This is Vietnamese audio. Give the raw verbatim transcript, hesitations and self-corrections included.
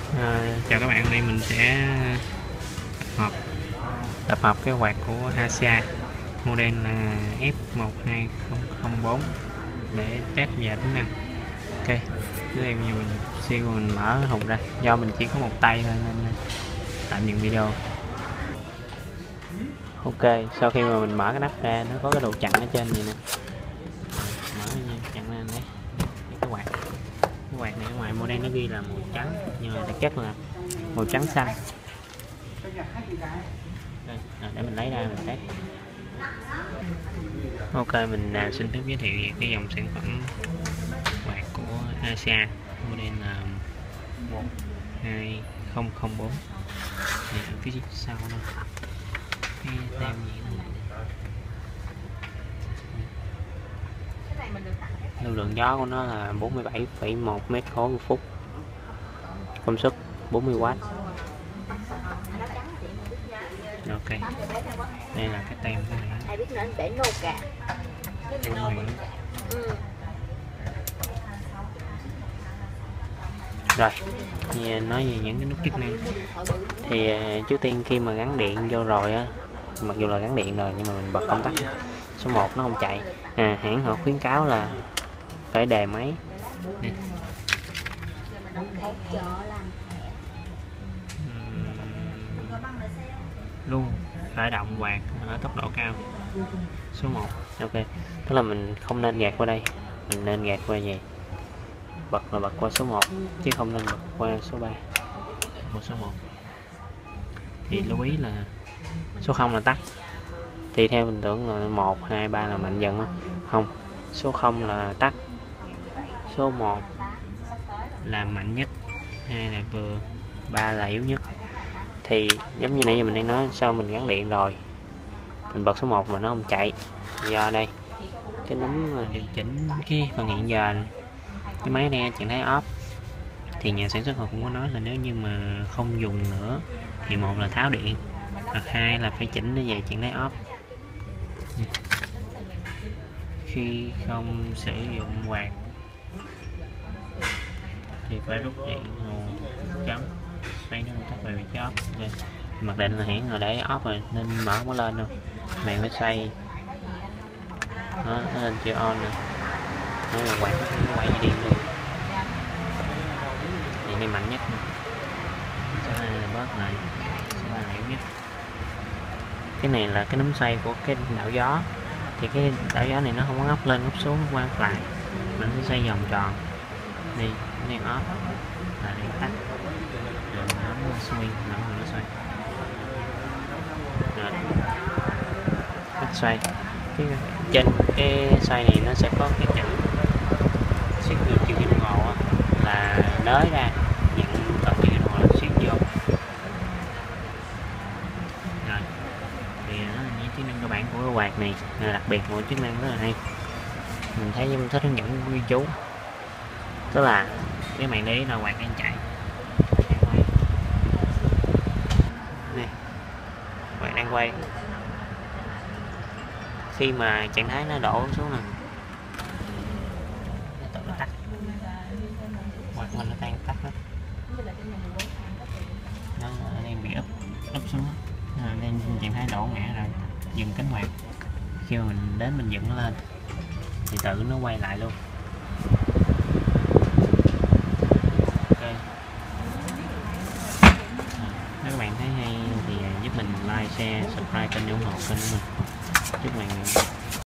À, chào các bạn, hôm nay mình sẽ tập hợp tập hợp cái quạt của Asia model là F một hai không không bốn để test và tính năng. Ok, tiếp theo như mình siêu mình mở hộp ra, do mình chỉ có một tay thôi nên tạm dừng video. Ok, sau khi mà mình mở cái nắp ra, nó có cái đồ chặn ở trên vậy nè. Mở nha, chặn ra đấy, cái quạt cái quạt này ở ngoài model nó ghi là màu trắng nhưng mà thực chất là màu trắng xanh. Đây, để mình lấy ra mình test. Ok, mình uh, xin phép giới thiệu về cái dòng sản phẩm quạt của Asia model là một hai không không bốn. Thì ở phía sau đây cái tem gì này. Lưu lượng gió của nó là bốn mươi bảy phẩy một mét khối một phút, công suất bốn mươi oát. Ok, đây là cái tem cái này. Ai biết nữa để nô cả. Rồi, nói về những cái nút chức năng thì trước tiên khi mà gắn điện vô rồi á, mặc dù là gắn điện rồi nhưng mà mình bật công tắc số một nó không chạy. À, hãng họ khuyến cáo là phải đề máy nè. Luôn khởi động quạt ở tốc độ cao số một. Ok, tức là mình không nên gạt qua đây, mình nên gạt qua về, bật là bật qua số một chứ không nên bật qua số ba. Qua số một thì lưu ý là số không là tắt, thì theo mình tưởng là một hai ba là mạnh dần. Không, số không là tắt, số một là mạnh nhất, hai là vừa, ba là yếu nhất. Thì giống như nãy giờ mình đang nói, sau mình gắn điện rồi mình bật số một mà nó không chạy, do đây cái nấm điều chỉnh cái phần hẹn giờ này. Cái máy này trạng thái off thì nhà sản xuất họ cũng có nói là nếu như mà không dùng nữa thì một là tháo điện, hoặc hai là phải chỉnh nó về trạng thái off. Khi không sử dụng quạt thì phải rút điện nguồn chấm đây, nó tắt về vị off. Okay. Mặc định là hãng là để off rồi nên mở không có lên đâu, màn phải xoay đó, nó lên chữ on nè, nó là quạt nó quay điện luôn, điện này mạnh nhất, số hai là bớt lại, số ba là yếu nhất. Cái này là cái nấm xoay của cái đảo gió, thì cái đảo gió này nó không có ngóc lên ngóc xuống qua lại, mình sẽ xoay vòng tròn đi, này off là điện tắt, rồi nó xoay, nó nó xoay, rồi tắt xoay. Cái trên cái xoay này nó sẽ có cái chữ siết ngược chiều kim đồng hồ là nới ra, dạng cần chiều kim đồng hồ là siết vô. Rồi thì đó là những chức năng cơ bản của cái quạt này, đặc biệt một chức năng rất là hay, mình thấy trong sách hướng dẫn ghi chú, tức là cái màn đấy là quạt đang chạy này, quạt đang quay. Khi mà trạng thái nó đổ xuống nè, nó tự nó tắt, quạt mình nó tan tắt hết, nó đang bị úp úp xuống, nên trạng thái đổ ngã rồi, dừng cánh quạt. Khi mà mình đến mình dựng nó lên thì tự nó quay lại luôn. Ok, nếu các bạn thấy hay thì giúp mình like, share, subscribe kênh, ủng hộ kênh của mình. Chúc bạn